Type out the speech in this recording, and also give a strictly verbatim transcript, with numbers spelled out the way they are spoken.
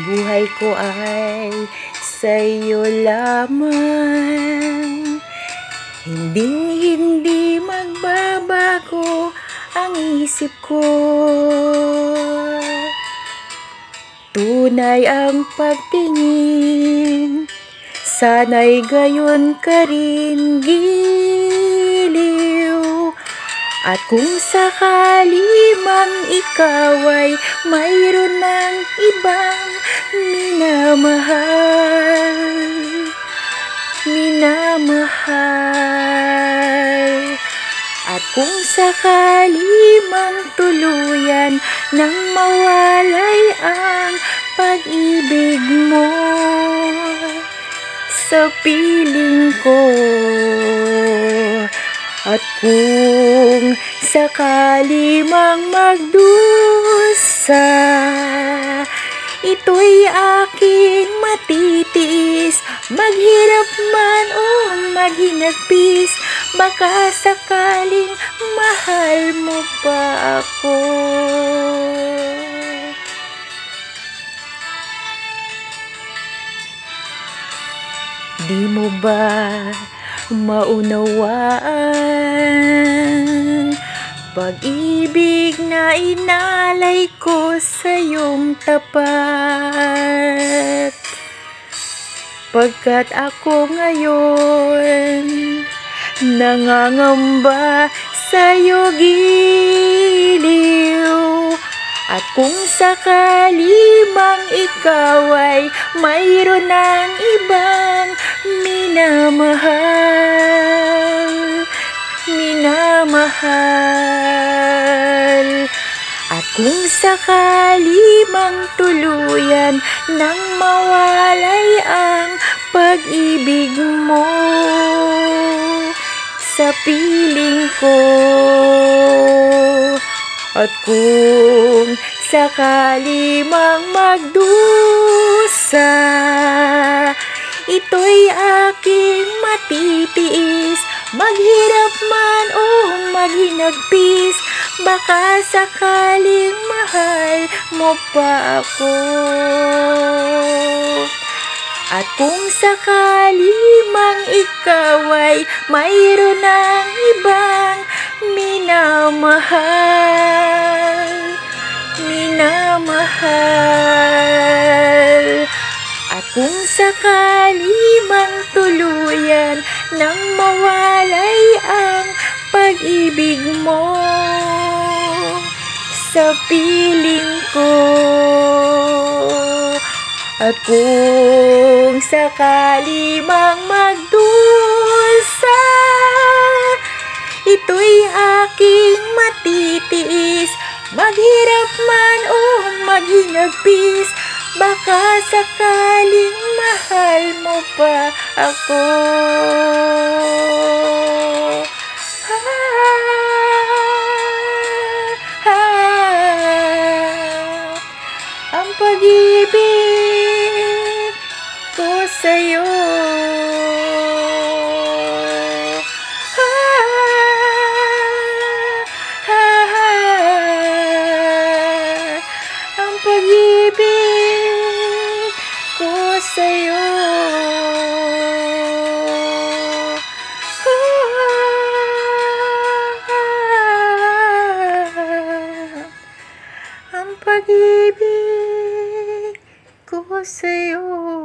Buhay ko ay sa'yo lamang. Hinding hindi magbabago ang isip ko. Tunay ang pagtingin, sana'y gayon ka rin giliw. At kung sakali mang ikaw ay mayroon ng ibang minamahal, minamahal. At kung sakali mang tuluyan nang mawalay ang pag-ibig mo sa piling ko, at kung sakali mang magdusa, ito'y aking matitiis. Maghirap man o maghinagpis, baka sakaling mahal mo pa ako. Di mo ba maunawaan pag-ibig na inalay ko sa iyong tapat? Pagkat ako ngayon nangangamba sa iyo giliw. At kung sakali mang ikaw ay mayroon ng ibang minamahal, minamahal. At kung sakali mang tuluyan nang mawalay ang pag-ibig mo sa piling ko, at kung sakali mang magdusa, ito'y aking matitiis. Maghirap man o maghinagpis, baka sakaling mahal mo pa ako. At kung sakali mang ikaw ay mayroon ng ibang minamahal, minamahal. At kung sakali mang tuluyan nang mawalay ang pag-ibig mo sa piling ko, at kung sakali mang magdusa, ito'y aking matitiis. Maghirap man o maghinagpis, baka sakaling mahal mo pa ako. Ah, ah, ang pag-ibig ko sa'yo. Sa'yo, ang pag-ibig ko sa'yo.